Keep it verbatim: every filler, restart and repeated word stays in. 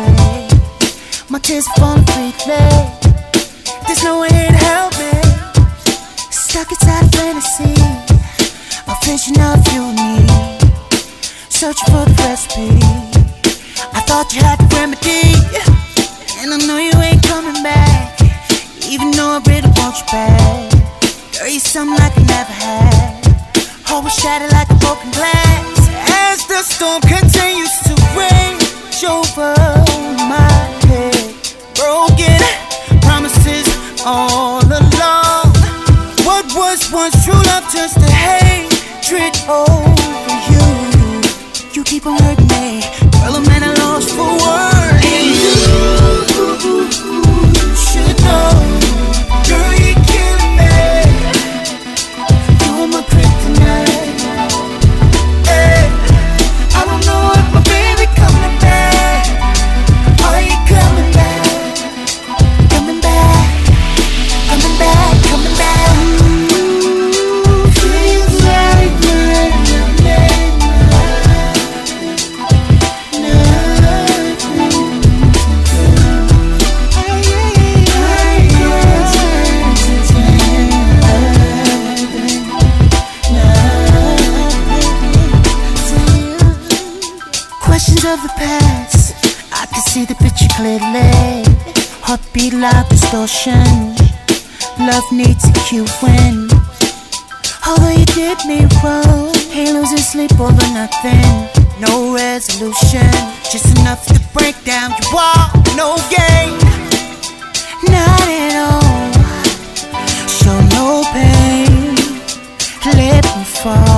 away. My tears are falling freely. There's no way to help me. Stuck inside a fantasy, a vision of you and me, searching for the recipe. I thought you had the remedy, and I know you ain't coming back. Even though I really want you back, girl, you're something like I never had. Heart was shattered like a broken glass as the storm continues to rage over my head. Broken promises all along. What was once true love turns to hatred over you. You keep on hurting me, girl, I'm at a loss for words. And you should know, girl, you're killing me. You're my kryptonite. Hey, I don't know if my baby coming back. Are you coming back? Coming back, coming back, coming back. Feels like questions of the past, I can see the picture clearly. Heartbeat like distortion, love needs a cue when. Although you did me wrong, ain't losing sleep over nothing. No resolution, just enough to break down your wall. No game, not at all. Show no pain, let me fall.